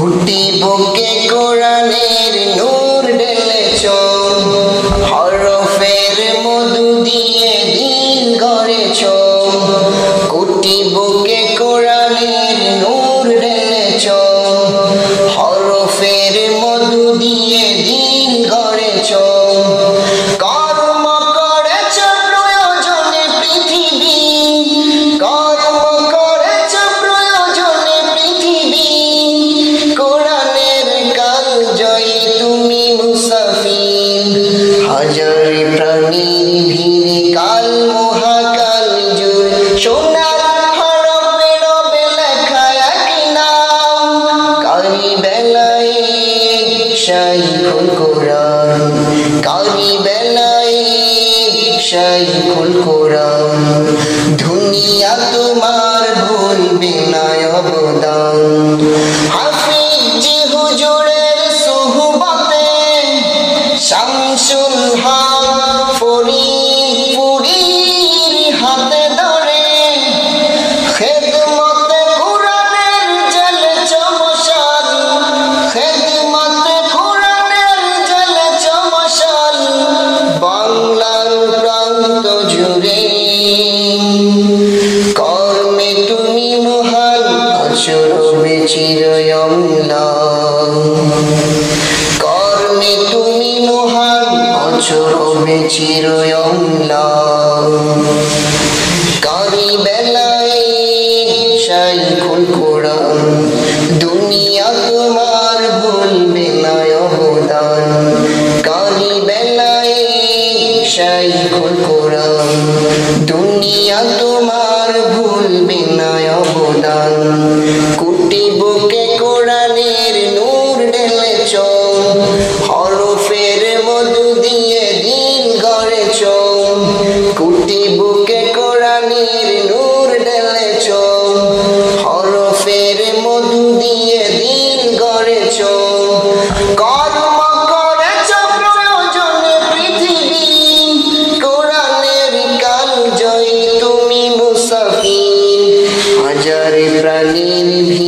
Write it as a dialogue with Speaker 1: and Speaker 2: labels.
Speaker 1: কুটি বুকে কোরআনের নূর ঢেলেছ, হরফের মধু দিয়ে দিন গড়েছ। কুটি বুকে কোরআনের নূর ঢেলেছ, হরফের মধু দিয়ে দিন গড়েছ। কর্ম করেছ প্রয়োজনে পৃথিবী, কর্ম করেছ প্রয়োজনে পৃথিবী। কোরআনের কাল জয়ী তুমি মুসাফির, হাজারে প্রাণীর ভিড়ে কাল মহাকাল জুড়ে। সোনার হরফে রবে লেখা এক নাম, কারি বেলায়েত শাইখুল কোরআন, কারি বেলায়েত শাইখুল কোরআন। দুনিয়া তোমার ভুলবে না অবদান। হাফিজ জি হুজুরের সুহবতে শামসুল হক ফরিদপুরীর হাতে ধরে, খেদমতে কোরআনের জ্বলেছ মশাল, খেদমতে কোরআনের জ্বলেছ মশাল বাংলার প্রান্ত জুড়ে। কর্মে তুমি মহান, আচরণে চিরয়ম্লান। কর্মে তুমি মহান, আচরণে চিরয়ম্লান। কারি বেলায়েত শাইখুল কোরআন, দুনিয়া তোমার ভুলবে না অবদান। কারি বেলায়েত শাইখুল কোরআন, দুনিয়া তোমার ভুলবে না অবদান। কুটি বুকে কোরআনের নূর ঢেলেছ, হরফের মধু দিয়ে দিন গড়েছ। কুটি বুকে কোরআনের নূর ঢেলেছ, হরফের মধু দিয়ে দিন গড়েছ। কর্ম করেছ প্রয়োজনে পৃথিবী, কোরআনের কাল জয়ী তুমি মুসাফির, হাজারে প্রাণীর